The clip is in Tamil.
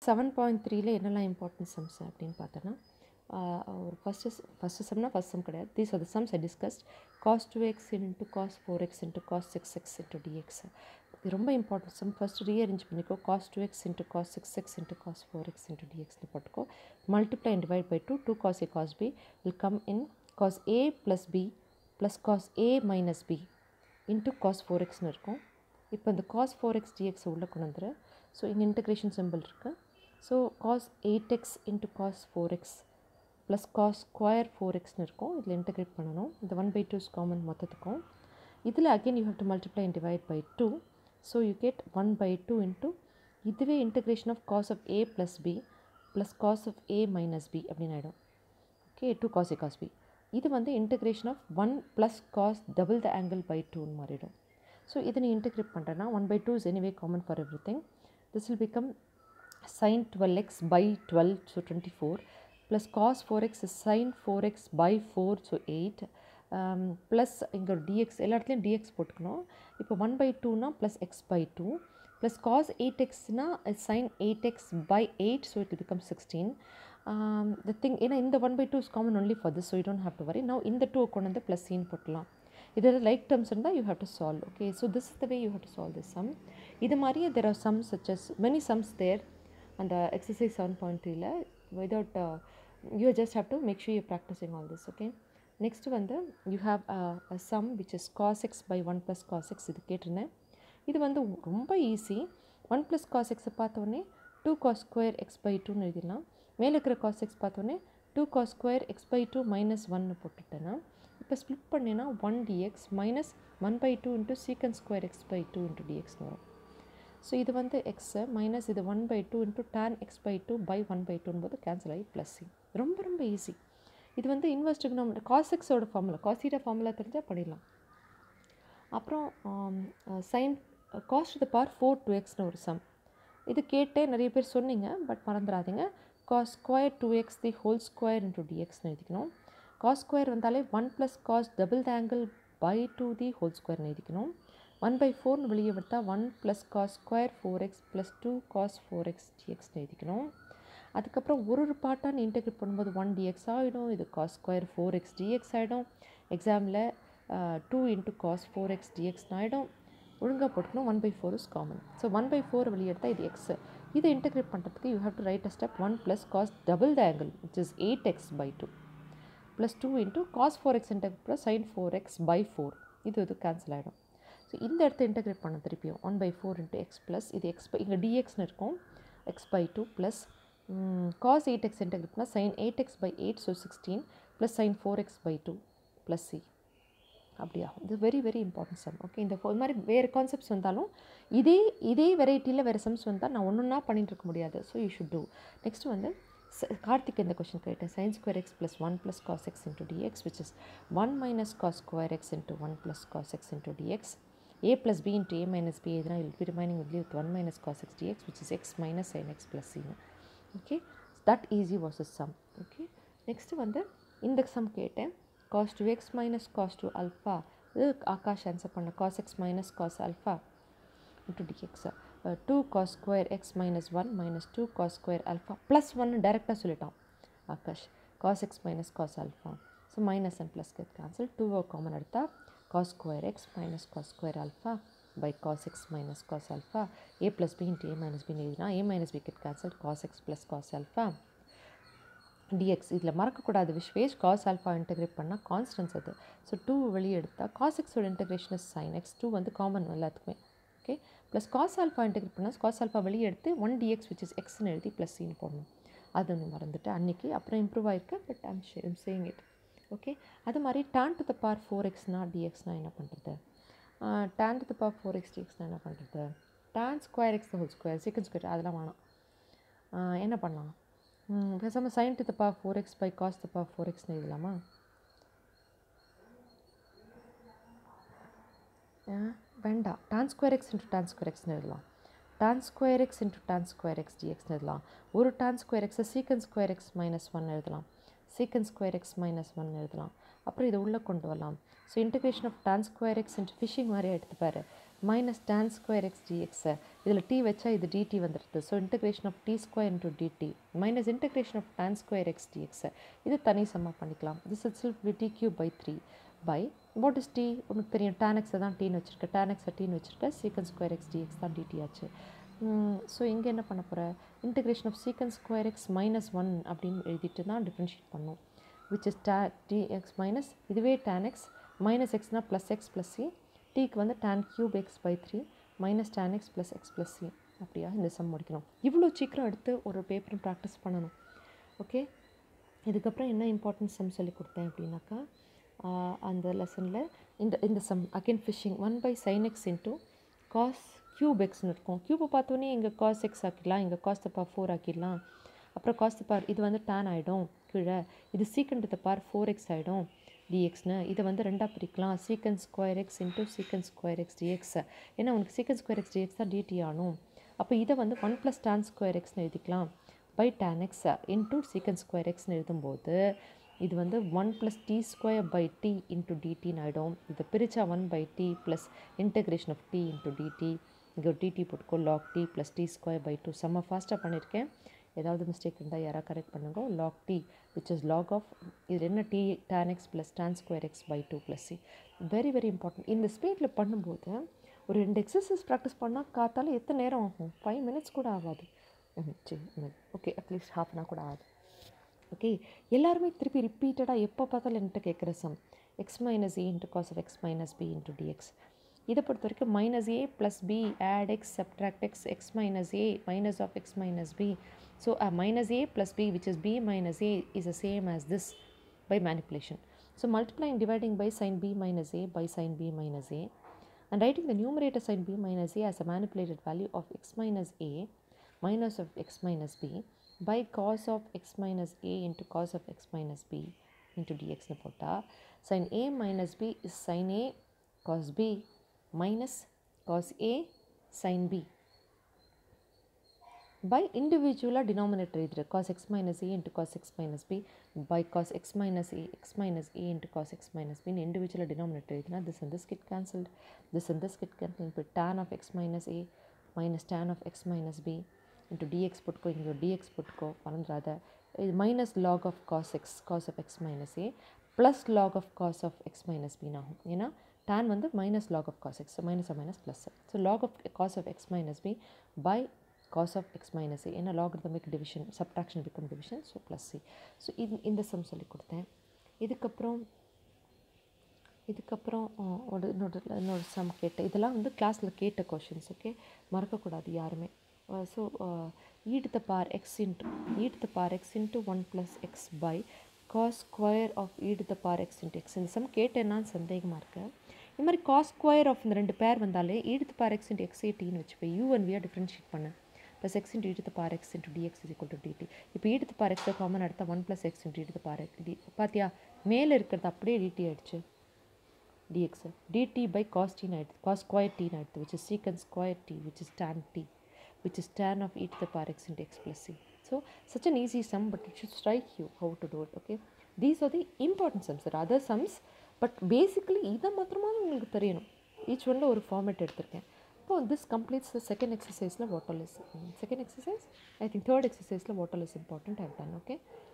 7.3ல என்னெல்லாம் இம்பார்ட்டன்ட் சம்ஸ் அப்படின்னு பார்த்தோன்னா ஒரு ஃபஸ்ட்டு சம் கிடையாது. These are the sums I discussed. cos 2x into cos 4x into cos 6x into dx. இது ரொம்ப இம்பார்ட்டன்ட் சம். ஃபஸ்ட்டு ரீஅரேஞ்ச் பண்ணிக்கோ. cos 2x into cos 6x into cos 4x into dxன்னு போட்டுக்கோ. Multiply and divide by 2 cos a cos b will come in cos a plus b plus cos a minus b into cos 4xன்னு இருக்கும். இப்போ இந்த cos 4x dx உள்ள கொண்டு வந்துரு. ஸோ இங்கே இன்டகிரேஷன் சிம்பிள் இருக்குது. So cos 8x into cos 4x plus cos square 4xன்னு இருக்கும். இதில் இன்டகிரேட் பண்ணணும். இந்த 1/2 இஸ் காமன் மொத்தத்துக்கும். இதில் again you have to multiply and divide by 2. So you get 1/2 into இதுவே integration of cos of a plus b plus cos of a minus b அப்படின்னு ஆகிடும். Okay, 2 cos a cos b. இது வந்து integration of 1 plus cos double the angle by 2ன்னு மாறிடும். ஸோ இதை நீ இன்டகிரேட் பண்ணுறேன்னா 1/2 is anyway common for everything. This will become sin 12x by 12, so 24, plus cos 4x is sin 4x by 4, so 8, plus இங்கே dx எல்லா இடத்துலையும் dx போட்டுக்கணும். இப்போ 1/2னா plus x by 2, plus cos 8xனா sin 8x by 8, so it will become 16. The thing, ஏன்னா இந்த 1/2 is common only for this, so you don't have to worry. Now இந்த 2 கொண்டு வந்து plus c போட்டலாம். இதில் லைக் டேர்ம்ஸ் இருந்தால் you have to solve. Okay, so this is the way you have to solve this sum. இது மாதிரியே there are sums such as many sums there அந்த எக்ஸசைஸ் 7.3ல without you just have to make sure you practising all this. Okay, next வந்து you have a sum which is cos x by 1 plus cos x. இது கேட்டிருந்தேன். இது வந்து ரொம்ப ஈஸி. 1 plus cos x பார்த்தோன்னே 2 cos square x by 2ன்னு எழுதிடலாம். மேலே இருக்கிற cos x பார்த்தோன்னே 2 cos square x by 2 minus 1ன்னு போட்டுட்டேன்னா இப்போ ஸ்ப்ளிட் பண்ணினா 1 dx minus 1/2 into secant square x by 2 into டிஎக்ஸ்னு வரும். ஸோ இது வந்து எக்ஸு மைனஸ் இது 1/2 into tan x by 2 by 1/2 போது கேன்சல் ஆகி ப்ளஸ் சி. ரொம்ப ரொம்ப ஈஸி. இது வந்து இன்வெர்ஸ் ட்ரிகோனோமெட்ரி காஸ் எக்ஸோட ஃபார்முலா, காஸ் தீட்டா ஃபார்முலா தெரிஞ்சால் பண்ணிடலாம். அப்புறம் sine cos to the power 4 2xன்னு ஒரு சம். இது கேட்டே நிறைய பேர் சொன்னீங்க, பட் மறந்துடாதீங்க. Cos square 2x the whole square into டிஎக்ஸ்னு எழுதிக்கணும். cos ஸ்கொயர் வந்தாலே 1 plus cos double the angle by 2 the whole ஸ்கொயர்னு எழுதிக்கணும். 1/4ன்னு வெளியே விட்டா 1 plus cos square 4x plus 2 cos 4x dxன்னு எழுதிக்கணும். அதுக்கப்புறம் ஒரு பார்ட்டாக இன்டெகிரேட் பண்ணும்போது 1 dx ஆகிடும். இது காஸ் ஸ்கொயர் 4x dx ஆகிடும். எக்ஸாமில் 2 இன்ட்டு காஸ் 4x dxன்னு ஆகிடும். ஒழுங்காக போட்டுக்கணும். 1/4 இஸ் காமன். ஸோ 1/4 வெளியே எடுத்தால் இது எக்ஸ். இதை இன்டெகிரேட் பண்ணுறதுக்கு you have to write a step 1 plus cos double the angle which is 8x by 2 plus 2 into cos 4x integrate plus sin 4x by 4. இது கேன்சல் ஆகிடும். ஸோ இந்த இடத்த இன்டெகிரேட் பண்ண திருப்பியும் 1/4 into x plus இது x by இங்கே dxன்னு இருக்கும் x by 2 plus cos 8x integrate பண்ணால் sin 8x by 8, so 16 plus sin 4x by 2 plus c. அப்படியா, இது very very important sum. Okay, இந்த மாதிரி வேறு கான்செப்ட்ஸ் வந்தாலும் இதே வெரைட்டியில் வேறு சம்ஸ் வந்தால் நான் ஒன்றுன்னா பண்ணிட்டு இருக்க முடியாது. So you should do. Next வந்து கார்த்திக் இந்த கொஷின் கேட்டேன். sin square x plus 1 plus cos x into dx which is 1 minus cos square x into 1 plus cos x into dx. a plus b into a minus b எதுனா will be remaining only with 1 minus cos x dx which is x minus sin x plus c. Okay, that easy was the sum. Okay, next வந்து இந்த sum கேட்டேன். cos 2x minus cos 2 alpha. இது ஆகாஷ் ஆன்சர் பண்ண cos x minus cos alpha into dx. 2 cos square x minus 1 minus 2 cos square alpha plus 1 டைரெக்டாக சொல்லிட்டான் Akash. cos x minus cos alpha. So minus and plus get cancel. 2 common எடுத்தால் cos square x minus cos square alpha by cos x minus cos alpha. a plus b into a minus b எழுதினா a minus b get cancel. cos x plus cos alpha dx. இதில் மறக்கக்கூடாது விஸ்வேஷ், cos alpha இன்டெகிரேட் பண்ணால் கான்ஸ்டன்ஸ் அது. ஸோ 2 வெளியே எடுத்தால் cos xோட இன்டெகிரேஷன் இஸ் sin x. 2 வந்து காமன் எல்லாத்துக்குமே. Okay, plus cos alpha integrate பண்ணால் cos alpha வெளியே எடுத்து 1 dx which is xன்னு எழுதி ப்ளஸ் சின்னு போடணும். அது ஒன்று மறந்துட்டு அன்றைக்கி. அப்புறம் இம்ப்ரூவ் ஆகிருக்கு, but I'm saying it. Okay, அது மாதிரி tan to the power 4xனா dxனா என்ன பண்ணுறது? tan to the power 4x dxனா என்ன பண்ணுறது? tan square x the whole square secant square அதெல்லாம் வேணாம். என்ன பண்ணலாம்? பேசாமல் sin to the power 4x by cos to the power 4xன்னு எழுதலாமா? வேண்டாம். tan square x into tan square xன்னு எழுதலாம். tan square x into tan square x dxன்னு எழுதலாம். ஒரு tan square x secant square x minus 1 எழுதலாம். secant square x minus 1 எழுதலாம். அப்புறம் இதை உள்ளே கொண்டு வரலாம். So integration of tan square x into ஃபிஷிங் மாதிரி எடுத்துப்பார். minus tan square x dx. இதில் t வச்சா இது dt வந்துடுது. So integration of t square into dt minus integration of tan square x dx. இது தனி சம்மா பண்ணிக்கலாம். This itself will be t cube by 3 by what is t? உனக்கு தெரியும் tan x தான் tன்னு வச்சுருக்க, tan x tன்னு வச்சுருக்க, secant ஸ்கொயர் x dx தான் dt ஆச்சு. ஸோ இங்கே என்ன பண்ண போகிற, integration of secant square x minus 1 அப்படின்னு எழுதிட்டு தான் டிஃப்ரென்ஷியேட் பண்ணும். which is dx மைனஸ் இதுவே tan x மைனஸ் எக்ஸ்னால் ப்ளஸ் எக்ஸ் ப்ளஸ் சி, டீக்கு வந்து tan cube x by 3 minus tan x plus x plus c. அப்படியா இந்த சம் முடிக்கணும். இவ்வளோ சீக்கிரம் எடுத்து ஒரு பேப்பரும் ப்ராக்டிஸ் பண்ணணும். ஓகே, இதுக்கப்புறம் என்ன இம்பார்ட்டன்ட் சம் சொல்லி கொடுத்தேன் அப்படின்னாக்கா, அந்த லெசனில் இந்த சம் அகெயின் ஃபிஷிங் 1 by sin x into cos cube எக்ஸ்னு இருக்கும். க்யூப்பை பார்த்தோன்னே இங்கே காஸ் எக்ஸ் ஆக்கிடலாம், இங்கே காஸ் த பவர் 4 ஆக்கிடலாம். அப்புறம் காஸ் த பவர் இது வந்து tan ஆகிடும் கீழே, இது சீக்கண்ட் த பவர் 4x ஆகிடும் dxன்னு. இதை வந்து ரெண்டாக பிரிக்கலாம், secant square x into secant square x dx. ஏன்னா உனக்கு secant ஸ்கொயர் எக்ஸ் டிஎக்ஸ் தான் dt ஆகணும். அப்போ இதை வந்து 1 + tan ஸ்கொயர் எக்ஸ்னு எழுதிக்கலாம் by tan x into secant square எக்ஸ்னு எழுதும்போது இது வந்து 1 + t square by t into டிடின்னு ஆகிடும். இதை பிரித்தா 1 by t plus integration of t into dt. இங்கே ஒரு dt போட்டுக்கோ, log t plus t square by 2. செம்ம ஃபாஸ்ட்டாக பண்ணியிருக்கேன். ஏதாவது மிஸ்டேக் இருந்தால் யாராவது கரெக்ட் பண்ணுங்க. log t which is log of இது என்ன t tan x plus tan square x by 2 plus c. Very very important. இந்த ஸ்பீடில் பண்ணும்போது ஒரு 2 எக்ஸசைஸ் ப்ராக்டிஸ் பண்ணால் காத்தால எத்தனை நேரம் ஆகும்? 5 minutes கூட ஆகாது. ஓகே, அட்லீஸ்ட் ½ an hour கூட ஆகாது. ஓகே, எல்லாருமே திருப்பி ரிப்பீட்டடாக எப்போ பார்த்தாலும் என்கிட்ட கேட்குற sum x minus a into cos of x minus b into dx. இதை பொறுத்த வரைக்கும் minus a plus b add x subtract x x minus a minus of x minus b. So minus a plus b which is b minus a is the same as this by manipulation. So multiplying dividing by sin b minus a by sin b minus a and writing the numerator sin b minus a as a manipulated value of x minus a minus of x minus b by cos of x minus a into cos of x minus b into dx னு போட்டா sin a minus b is sin a cos b minus cos a sin b by individual denominator either cos x minus a into cos x minus b by cos x minus a into cos x minus b in individual denominator either this and this get cancelled, this and this get cancelled by tan of x minus a minus tan of x minus b into dx putko inga dx putko parandradha minus log of cos of x minus a plus log of cos of x minus b na ena tan வந்து minus log of cos x, so minus or minus plus. So log of cos of x minus b by cos of x minus a. ஏன்னா logarithmic division subtraction become division, so plus c. So இந்த சம் சொல்லி கொடுத்தேன். இதுக்கப்புறம் இன்னொரு சம் கேட்டேன். இதெல்லாம் வந்து கிளாஸில் கேட்ட கொஷின்ஸ். ஓகே, மறக்கக்கூடாது யாருமே. So e to the power x into 1 plus x by cos square of e to the power x into x. இந்த சம் கேட்டேன்னா சந்தேகமாக இருக்கு. இந்த மாதிரி cos square of இந்த ரெண்டு பேர் வந்தாலே e to the power x into x t ன்னு வச்சுப்பேன். u and v டிஃப்ரென்ஷியேட் பண்ண plus x into e to the power x into dx is equal to dt. இப்போ e to the power x காமன் எடுத்தா 1 plus x into e to the power x பார்த்தியா, மேலே இருக்கிறது அப்படியே dt ஆயிடுச்சு dx. dt by cos t ஆயிடுது, cos square t ஆயிடுது, which is secant square t which is tan t which is tan of e to the power x into x plus c. So such an easy sum, but it should strike you how to do it. Okay, these are the important sums. There are other sums, but basically இதை மாத்திரமா உங்களுக்கு தெரியணும். each one ஒரு ஃபார்மேட் எடுத்திருக்கேன். So this completes the second exercise. What all is second exercise? I think third exercise what all is important I have done. Okay.